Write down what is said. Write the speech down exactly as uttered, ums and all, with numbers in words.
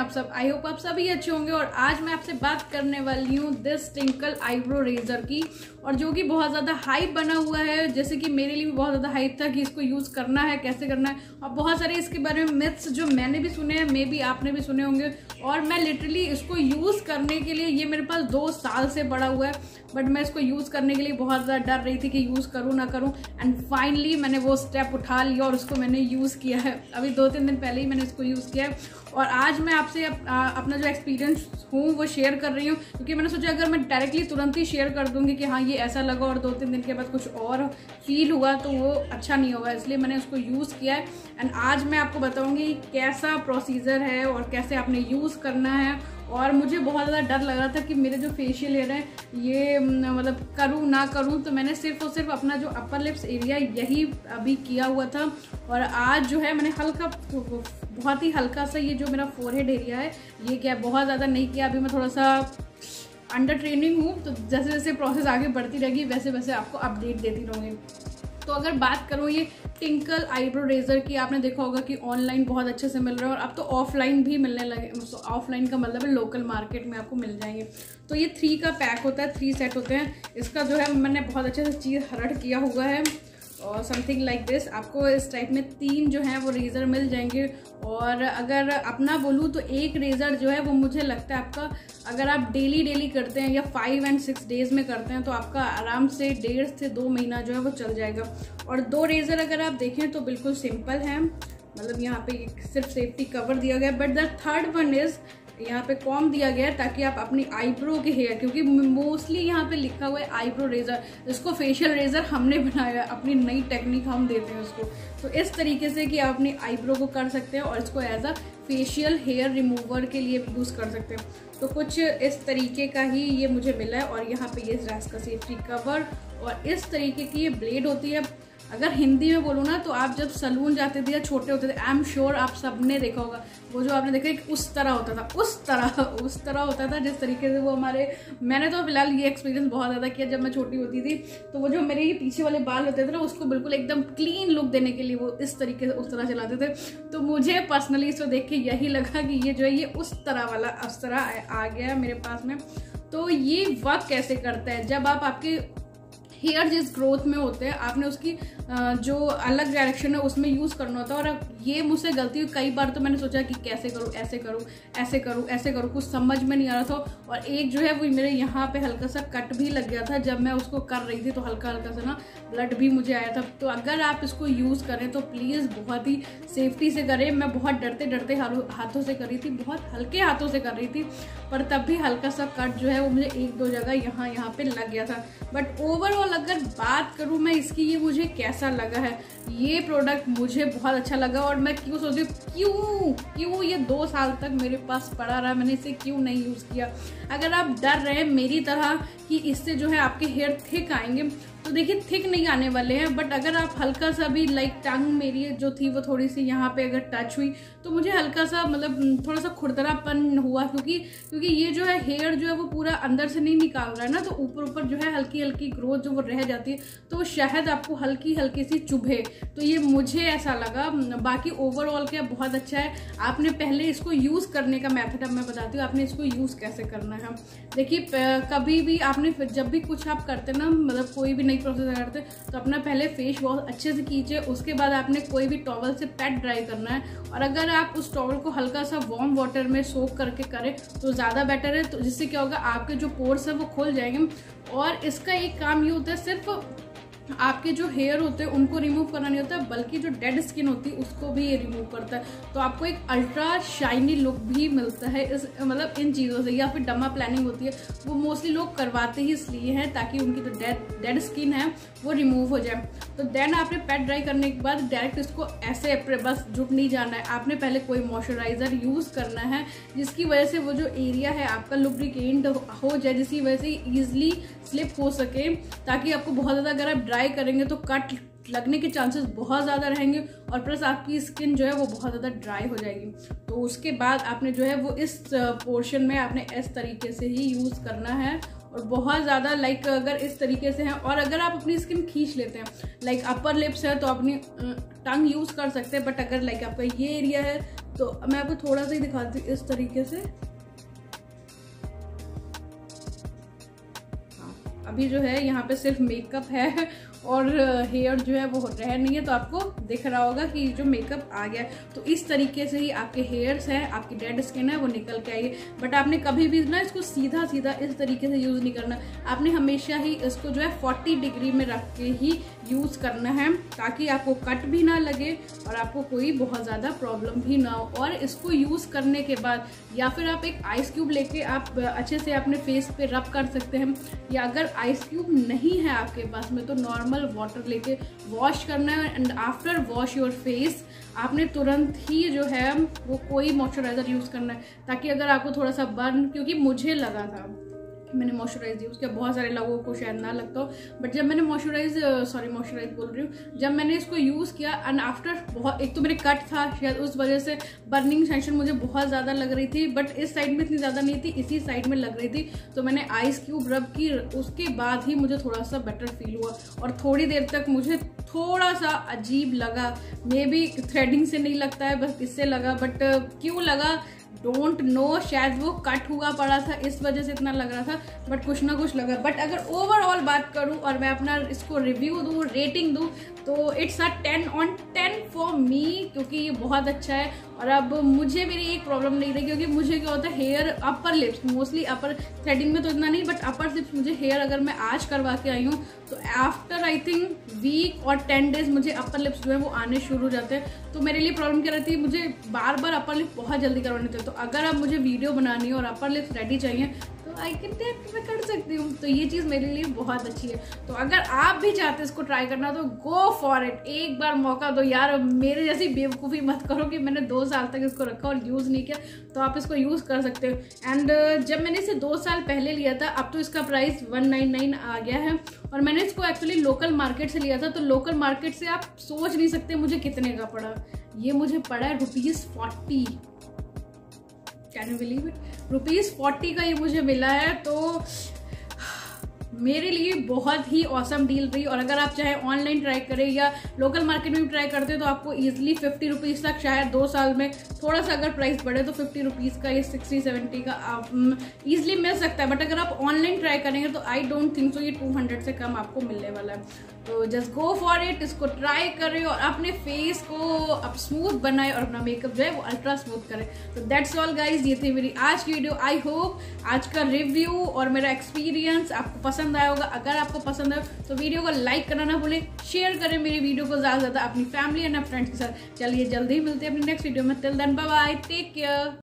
आप सब? I hope आप सभी अच्छे होंगे। और आज मैं आपसे बात करने वाली हूँ दिस टिंकल आईब्रो रेजर की, और जो कि बहुत ज़्यादा हाइप बना हुआ है। जैसे कि मेरे लिए भी बहुत ज़्यादा हाइप था कि इसको यूज़ करना है, कैसे करना है, और बहुत सारे इसके बारे में मिथ्स जो मैंने भी सुने हैं, मे बी आपने भी सुने होंगे। और मैं लिटरली इसको यूज़ करने के लिए, ये मेरे पास दो साल से पड़ा हुआ है, बट मैं इसको यूज़ करने के लिए बहुत ज़्यादा डर रही थी कि यूज़ करूँ ना करूँ। एंड फाइनली मैंने वो स्टेप उठा लिया और उसको मैंने यूज़ किया है। अभी दो तीन दिन पहले ही मैंने इसको यूज़ किया है, और आज मैं आपसे अप, आ, अपना जो एक्सपीरियंस हूँ वो शेयर कर रही हूँ, क्योंकि मैंने सोचा अगर मैं डायरेक्टली तुरंत ही शेयर कर दूँगी कि हाँ ये ऐसा लगा और दो तीन दिन के बाद कुछ और फील हुआ तो वो अच्छा नहीं होगा, इसलिए मैंने उसको यूज़ किया है। एंड आज मैं आपको बताऊँगी कैसा प्रोसीजर है और कैसे आपने यूज़ करना है। और मुझे बहुत ज़्यादा डर लग रहा था कि मेरे जो फेशियल हेयर है ये मतलब करूँ ना करूँ, तो मैंने सिर्फ और सिर्फ अपना जो अपर लिप्स एरिया यही अभी किया हुआ था। और आज जो है मैंने हल्का, बहुत ही हल्का सा ये जो मेरा फोरहेड एरिया है ये क्या, बहुत ज़्यादा नहीं किया। अभी मैं थोड़ा सा अंडर ट्रेनिंग हूँ, तो जैसे जैसे प्रोसेस आगे बढ़ती रहेगी वैसे वैसे आपको अपडेट देती रहूँगी। तो अगर बात करूँ ये टिंकल आईब्रो रेजर की, आपने देखा होगा कि ऑनलाइन बहुत अच्छे से मिल रहा है, और अब तो ऑफलाइन भी मिलने लगे। ऑफलाइन का मतलब है लोकल मार्केट में आपको मिल जाएंगे। तो ये थ्री का पैक होता है, थ्री सेट होते हैं। इसका जो है मैंने बहुत अच्छे से चीज़ हरट किया हुआ है, और समथिंग लाइक दिस। आपको इस टाइप में तीन जो है वो रेज़र मिल जाएंगे। और अगर अपना बोलूँ तो एक रेज़र जो है वो मुझे लगता है आपका, अगर आप डेली डेली करते हैं या फाइव एंड सिक्स डेज़ में करते हैं तो आपका आराम से डेढ़ से दो महीना जो है वो चल जाएगा। और दो रेज़र अगर आप देखें तो बिल्कुल सिंपल है, मतलब यहाँ पे सिर्फ सेफ्टी कवर दिया गया है। But the third one is यहाँ पे कॉम दिया गया है ताकि आप अपनी आईब्रो के हेयर, क्योंकि मोस्टली यहाँ पे लिखा हुआ है आईब्रो रेजर, इसको फेशियल रेजर हमने बनाया है, अपनी नई टेक्निक हम देते हैं उसको। तो इस तरीके से कि आप अपनी आईब्रो को कर सकते हैं और इसको as a facial hair remover के लिए भी यूज़ कर सकते हैं। तो कुछ इस तरीके का ही ये मुझे मिला है। और यहाँ पे ये इसका सेफ्टी कवर और इस तरीके की ये ब्लेड होती है। अगर हिंदी में बोलूँ ना तो आप जब सलून जाते थे या छोटे होते थे, आई एम श्योर आप सबने देखा होगा, वो जो आपने देखा एक उस तरह होता था, उस तरह उस तरह होता था जिस तरीके से वो हमारे, मैंने तो फिलहाल ये एक्सपीरियंस बहुत ज़्यादा किया जब मैं छोटी होती थी। तो वो जो मेरे ये पीछे वाले बाल होते थे ना, उसको बिल्कुल एकदम क्लीन लुक देने के लिए वो इस तरीके से उस तरह चलाते थे। तो मुझे पर्सनली इसको देख के यही लगा कि ये जो है ये उस तरह वाला उस तरह आ गया मेरे पास में। तो ये वर्क कैसे करता है, जब आप आपके हेयर जिस ग्रोथ में होते हैं आपने उसकी जो अलग डायरेक्शन है उसमें यूज़ करना होता है। और ये मुझसे गलती हुई कई बार, तो मैंने सोचा कि कैसे करूँ ऐसे करूँ ऐसे करूँ ऐसे करूँ, कुछ समझ में नहीं आ रहा था। और एक जो है वो मेरे यहाँ पे हल्का सा कट भी लग गया था जब मैं उसको कर रही थी, तो हल्का हल्का सा ना ब्लड भी मुझे आया था। तो अगर आप इसको यूज़ करें तो प्लीज़ बहुत ही सेफ्टी से करें। मैं बहुत डरते डरते हाथों से कर रही थी, बहुत हल्के हाथों से कर रही थी, पर तब भी हल्का सा कट जो है वो मुझे एक दो जगह यहाँ यहाँ पे लग गया था। बट ओवरऑल अगर बात करूँ मैं इसकी, ये मुझे कैसा लगा है, ये प्रोडक्ट मुझे बहुत अच्छा लगा। और मैं क्यों सोच रही हूँ क्यों क्यों ये दो साल तक मेरे पास पड़ा रहा, मैंने इसे क्यों नहीं यूज़ किया। अगर आप डर रहे हैं मेरी तरह कि इससे जो है आपके हेयर थिक आएंगे, तो देखिए थिक नहीं आने वाले हैं। बट अगर आप हल्का सा भी, लाइक टंग मेरी जो थी वो थोड़ी सी यहाँ पे अगर टच हुई तो मुझे हल्का सा मतलब थोड़ा सा खुरदरापन हुआ, क्योंकि क्योंकि ये जो है हेयर जो है वो पूरा अंदर से नहीं निकाल रहा है ना, तो ऊपर ऊपर जो है हल्की हल्की ग्रोथ जो वो रह जाती है, तो वो शायद आपको हल्की हल्की सी चुभे। तो ये मुझे ऐसा लगा। बाकी ओवरऑल क्या बहुत अच्छा है। आपने पहले इसको यूज़ करने का मेथड अब मैं बताती हूँ, आपने इसको यूज़ कैसे करना है। देखिए कभी भी आपने जब भी कुछ आप करते ना, मतलब कोई भी नई प्रोसेस करते तो अपना पहले फेस वॉश अच्छे से कीजिए, उसके बाद आपने कोई भी टॉवल से पैड ड्राई करना है। और अगर आप उस टॉवल को हल्का सा वार्म वाटर में सोक करके करें तो ज़्यादा बेटर है। तो जिससे क्या होगा, आपके जो पोर्स है वो खुल जाएंगे। और इसका एक काम ये होता है, सिर्फ आपके जो हेयर होते हैं उनको रिमूव करना नहीं होता है, बल्कि जो डेड स्किन होती है उसको भी ये रिमूव करता है। तो आपको एक अल्ट्रा शाइनी लुक भी मिलता है इस मतलब इन चीज़ों से। या फिर डमा प्लानिंग होती है, वो मोस्टली लोग करवाते ही इसलिए हैं ताकि उनकी जो डेड डेड स्किन है वो रिमूव हो जाए। तो देन आपने पैड ड्राई करने के बाद डायरेक्ट इसको ऐसे बस जुट नहीं जाना है, आपने पहले कोई मॉइस्चराइजर यूज़ करना है जिसकी वजह से वो जो एरिया है आपका लुब्रिकेंट हो जाए, जिसकी वजह से ईजिली स्लिप हो सके, ताकि आपको बहुत ज़्यादा अगर आप ड्राई करेंगे तो कट लगने के चांसेस बहुत ज़्यादा रहेंगे, और प्लस आपकी स्किन जो है वो बहुत ज़्यादा ड्राई हो जाएगी। तो उसके बाद आपने जो है वो इस पोर्शन में आपने इस तरीके से ही यूज़ करना है। और बहुत ज़्यादा लाइक अगर इस तरीके से है, और अगर आप अपनी स्किन खींच लेते हैं, लाइक अपर लिप्स है तो अपनी टंग यूज़ कर सकते हैं। बट अगर लाइक आपका ये एरिया है तो मैं आपको थोड़ा सा ही दिखाती हूँ इस तरीके से। अभी जो है यहाँ पे सिर्फ मेकअप है और हेयर जो है वो रह नहीं है, तो आपको दिख रहा होगा कि जो मेकअप आ गया। तो इस तरीके से ही आपके हेयर्स हैं, आपकी डेड स्किन है वो निकल के आएगी। बट आपने कभी भी ना इसको सीधा सीधा इस तरीके से यूज़ नहीं करना, आपने हमेशा ही इसको जो है चालीस डिग्री में रख के ही यूज़ करना है, ताकि आपको कट भी ना लगे और आपको कोई बहुत ज़्यादा प्रॉब्लम भी ना हो। और इसको यूज़ करने के बाद या फिर आप एक आइस क्यूब लेके आप अच्छे से अपने फेस पे रब कर सकते हैं, या अगर आइस क्यूब नहीं है आपके पास में तो नॉर्मल वाटर लेके वॉश करना है। And after wash your face आपने तुरंत ही जो है वो कोई मॉइस्चराइजर यूज़ करना है, ताकि अगर आपको थोड़ा सा बर्न, क्योंकि मुझे लगा था मैंने मॉइस्चराइज यूज़ किया, बहुत सारे लोगों को शायद ना लगता हो, बट जब मैंने मॉइस्चराइज सॉरी मॉइस्चराइज बोल रही हूँ, जब मैंने इसको यूज़ किया एंड आफ्टर बहुत, एक तो मेरे कट था शायद उस वजह से बर्निंग सेंशन मुझे बहुत ज़्यादा लग रही थी, बट इस साइड में इतनी ज़्यादा नहीं थी, इसी साइड में लग रही थी। तो मैंने आइस क्यूब रब की, उसके बाद ही मुझे थोड़ा सा बेटर फील हुआ। और थोड़ी देर तक मुझे थोड़ा सा अजीब लगा, मे बी थ्रेडिंग से नहीं लगता है, बस इससे लगा, बट क्यों लगा डोंट नो, शायद वो कट हुआ पड़ा था इस वजह से इतना लग रहा था, बट कुछ ना कुछ लगा। बट अगर ओवरऑल बात करूं और मैं अपना इसको रिव्यू दूं, रेटिंग दूं, तो it's a ten on ten for me, क्योंकि ये बहुत अच्छा है। और अब मुझे मेरी एक प्रॉब्लम नहीं रही, क्योंकि मुझे क्या होता है hair upper lips, mostly upper threading में तो इतना नहीं, बट अपर लिप्स मुझे हेयर अगर मैं आज करवा के आई हूँ तो आफ्टर आई थिंक वीक और टेन डेज मुझे अपर लिप्स जो है वो आने शुरू हो जाते हैं। तो मेरे लिए प्रॉब्लम क्या रहती है, मुझे बार बार अपर लिप्स बहुत जल्दी करवाने थे। तो अगर अब मुझे वीडियो बनानी है और अपर लिप्स रेडी चाहिए तो आई कैन टेक मैं कर सकती हूँ। तो ये चीज़ मेरे लिए बहुत अच्छी है। तो अगर आप भी चाहते हैं इसको ट्राई करना तो गो फॉर इट, एक बार मौका दो यार। मेरे जैसी बेवकूफ़ी मत करो कि मैंने दो साल तक इसको रखा और यूज़ नहीं किया, तो आप इसको यूज़ कर सकते हो। एंड जब मैंने इसे दो साल पहले लिया था, अब तो इसका प्राइस वन नाइन नाइन आ गया है, और मैंने इसको एक्चुअली लोकल मार्केट से लिया था। तो लोकल मार्केट से आप सोच नहीं सकते मुझे कितने का पड़ा। ये मुझे पड़ा है rupees forty, can you believe it, rupees forty का ये मुझे मिला है। तो मेरे लिए बहुत ही औसम डील रही। और अगर आप चाहे ऑनलाइन ट्राई करें या लोकल मार्केट में भी ट्राई करते हैं तो आपको ईजिली फिफ्टी रुपीज़ तक, शायद दो साल में थोड़ा सा अगर प्राइस बढ़े तो फिफ्टी रुपीज़ का या सिक्सटी सेवेंटी का आप ईजिली मिल सकता है। बट अगर आप ऑनलाइन ट्राई करेंगे तो आई डोंट थिंक सो ये टू हंड्रेड से कम आपको मिलने वाला है। तो जस्ट गो फॉर इट, इसको ट्राई करें और अपने फेस को अब स्मूथ बनाए और अपना मेकअप जो है वो अल्ट्रा स्मूथ करें। तो दैट्स ऑल गाइज, ये थी मेरी आज की वीडियो। आई होप आज का रिव्यू और मेरा एक्सपीरियंस आपको पसंद आया होगा। अगर आपको पसंद आए तो वीडियो को लाइक करना ना भूलें, शेयर करें मेरी वीडियो को ज़्यादा से ज़्यादा अपनी फैमिली एंड फ्रेंड्स के साथ। चलिए जल्दी ही मिलते हैं अपनी नेक्स्ट वीडियो में। Till then bye bye, take care.